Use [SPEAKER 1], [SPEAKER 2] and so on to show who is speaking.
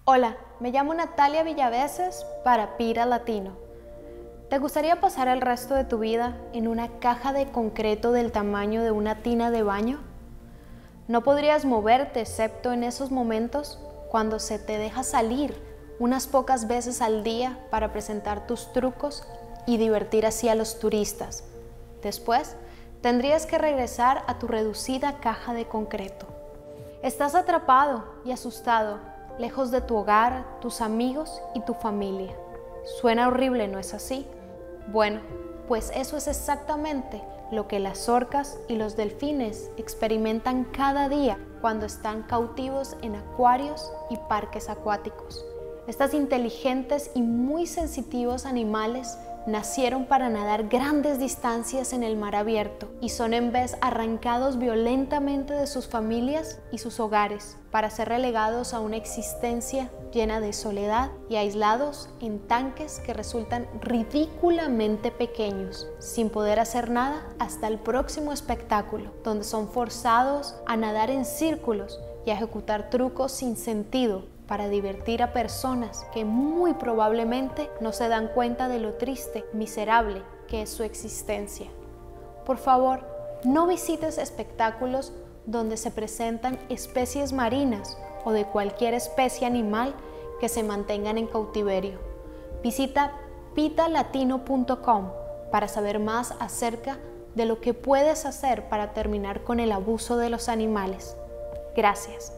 [SPEAKER 1] Hola, me llamo Natalia Villaveses para Pira Latino. ¿Te gustaría pasar el resto de tu vida en una caja de concreto del tamaño de una tina de baño? ¿No podrías moverte excepto en esos momentos cuando se te deja salir unas pocas veces al día para presentar tus trucos y divertir así a los turistas? Después, tendrías que regresar a tu reducida caja de concreto. Estás atrapado y asustado, lejos de tu hogar, tus amigos y tu familia. Suena horrible, ¿no es así? Bueno, pues eso es exactamente lo que las orcas y los delfines experimentan cada día cuando están cautivos en acuarios y parques acuáticos. Estas inteligentes y muy sensitivos animales nacieron para nadar grandes distancias en el mar abierto y son en vez arrancados violentamente de sus familias y sus hogares para ser relegados a una existencia llena de soledad y aislados en tanques que resultan ridículamente pequeños, sin poder hacer nada hasta el próximo espectáculo, donde son forzados a nadar en círculos y a ejecutar trucos sin sentido para divertir a personas que muy probablemente no se dan cuenta de lo triste, miserable que es su existencia. Por favor, no visites espectáculos donde se presentan especies marinas o de cualquier especie animal que se mantengan en cautiverio. Visita pitalatino.com para saber más acerca de lo que puedes hacer para terminar con el abuso de los animales. Gracias.